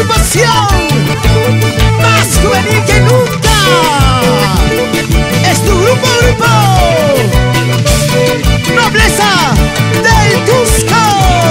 agrupación más juvenil que nunca. Es tu grupo Nobleza del Cusco.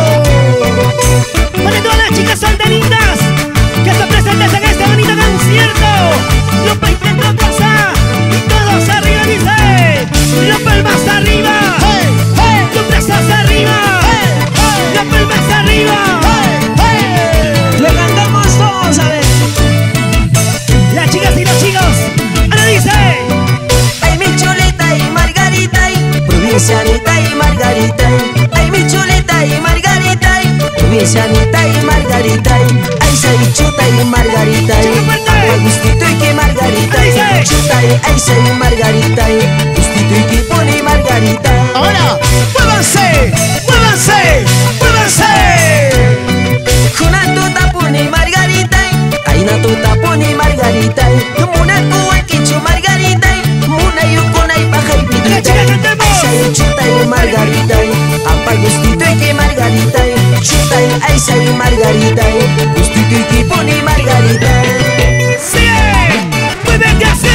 Para todas las chicas solteritas que están presentes en este bonito concierto, los intento casa y todos arriba dice, los palmas arriba, los brazos arriba, las palmas arriba. Le cantamos todos, a ver. Las chicas y los chicos, ahora dice. Ay, mi chulita y Margarita, provincianita y Margarita. Ay, mi chulita y Margarita, provincianita y Margarita. Ay, soy chuta y Margarita. Ay, gustito y que Margarita. Chuta y ay, soy Margarita. Gustito y que pone Margarita. Ahora, muévanse, muévanse, muévanse. Kuna tuta pone Margarita. Ay, na tuta pone Margarita. Muna kuwa kichu Margarita. Muna yukuna y paja y vidita. Ay, soy chuta y Margarita. Apa gustito y que Margarita. Chuta y ay, soy Margarita. Gustito y que pone Margarita. ¡Sí! ¡Muévete así!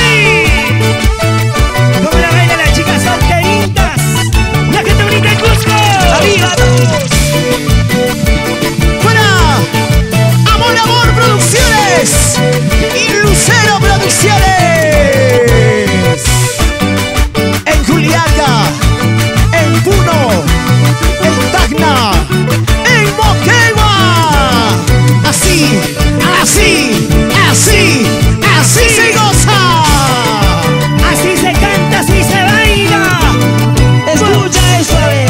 Como la baila las chicas solteritas, la gente bonita en Cusco. Fuera, Amor, Amor Producciones y Lucero Producciones. En Juliaca, en Puno, en Tacna, en Moquegua. Así, así, así, así se goza. Así se canta, así se baila. Escucha eso, a ver.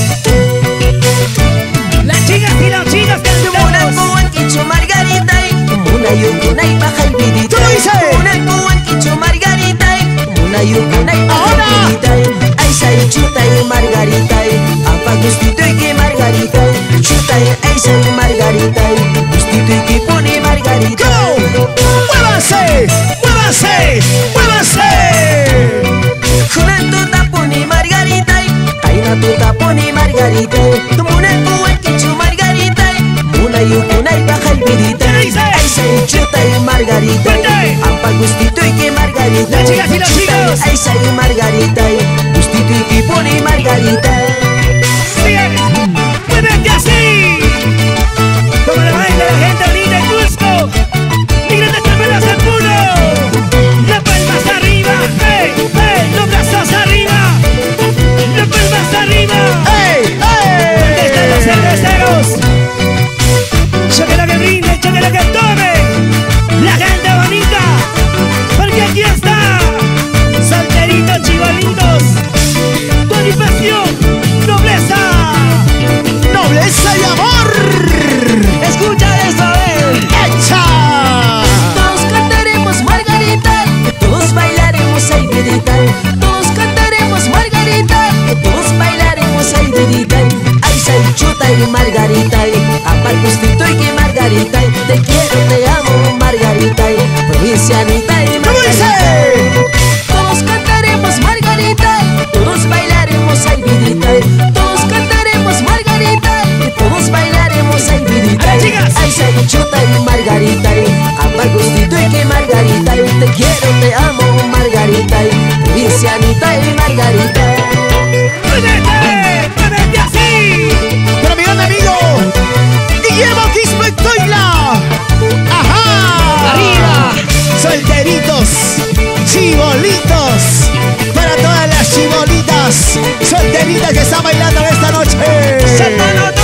Las chicas y los chicos Muna cantamos. kuwa kichu Margarita. Muna yukuna y paja y vidita. ¿Cómo dice? Muna kuwa kichu Margarita. Muna yukuna y paja Ahora. y vidita. Ay, soy chuta y Margarita. Apa gustito y que Margarita. Chuta y ay, soy Margarita. Gustito y que pone Margarita. ¡Go! ¡Muévanse! ¡Muévanse! ¡Muévanse! Kuna tuta pone Margarita. Ay, na tuta pone Margarita. Muna kuwa kichu Margarita. Muna yukuna y paja y vidita. ¿Qué dice? Ay, soy chuta y Margarita. Fuerte. Apa gustito y que Margarita. Las chicas y los Chuta chicos. ay, soy Margarita. Gustito y que pone Margarita. ¡Sí! ¡Muévete así! Como la baila la gente bonita en Cusco. Y grandes palmas al puno. Las palmas arriba, hey, hey, los brazos arriba. Las palmas arriba. ¡Ey! ¿Dónde están los ¡Ey! cerveceros? Yo quiero que brinden, yo quiero que tomen. La gente bonita, porque aquí está. Solteritos, chibolitos. Tu animación, nobleza. ¡Nobleza y amor! Escucha esto, a ver. ¡Echa! Todos cantaremos Margarita, todos bailaremos ay vidita. Todos cantaremos Margarita, todos bailaremos ay vidita. Ay, soy chuta y Margarita, apar gustito y que Margarita. Te quiero, te amo Margarita, provincianita y ¿Cómo dice? Margarita. Todos cantaremos Margarita, todos bailaremos ay vidita. Todos cantaremos Margarita, todos bailaremos ay vidita. ¡Ay, chicas! Ay, soy chuta y Margarita, apar gustito y que Margarita. Te quiero, te amo Margarita, provincianita y Margarita. ¡Muévete! ¡Muévete así! Para mi gran amigo Guillermo Quispe Toila. ¡Ajá! ¡Arriba! Solteritos, chibolitos. Para todas las chibolitas solteritas que están bailando esta noche. ¡Santana!